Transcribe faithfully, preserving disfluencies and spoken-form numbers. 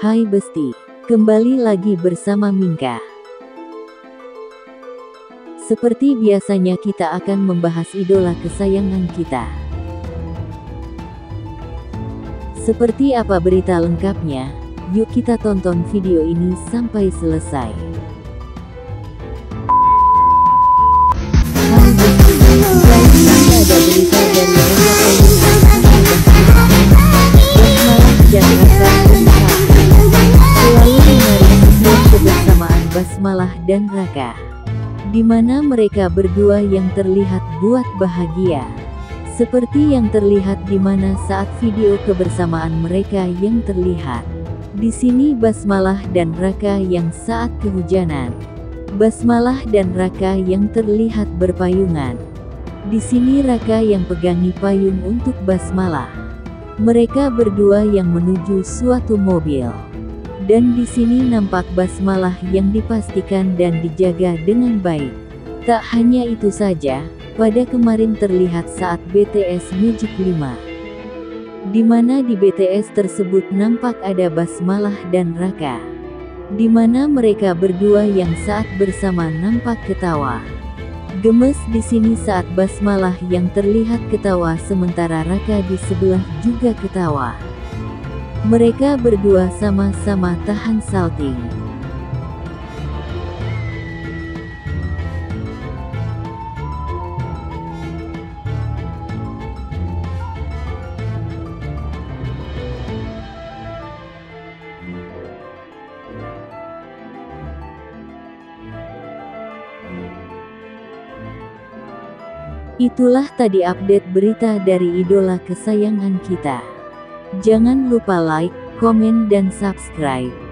Hai Besti, kembali lagi bersama Mingka. Seperti biasanya kita akan membahas idola kesayangan kita. Seperti apa berita lengkapnya? Yuk kita tonton video ini sampai selesai. Hai Besti, kali ini ada berita dari Raka Basmalah dan Raka, di mana mereka berdua yang terlihat buat bahagia. Seperti yang terlihat di mana saat video kebersamaan mereka yang terlihat. Di sini Basmalah dan Raka yang saat kehujanan. Basmalah dan Raka yang terlihat berpayungan. Di sini Raka yang pegangi payung untuk Basmalah. Mereka berdua yang menuju suatu mobil. Dan di sini nampak Basmalah yang dipastikan dan dijaga dengan baik. Tak hanya itu saja, pada kemarin terlihat saat B T S Magic lima. Di mana di B T S tersebut nampak ada Basmalah dan Raka. Di mana mereka berdua yang saat bersama nampak ketawa. Gemes di sini saat Basmalah yang terlihat ketawa sementara Raka di sebelah juga ketawa. Mereka berdua sama-sama tahan salting. Itulah tadi update berita dari idola kesayangan kita. Jangan lupa like, komen dan subscribe.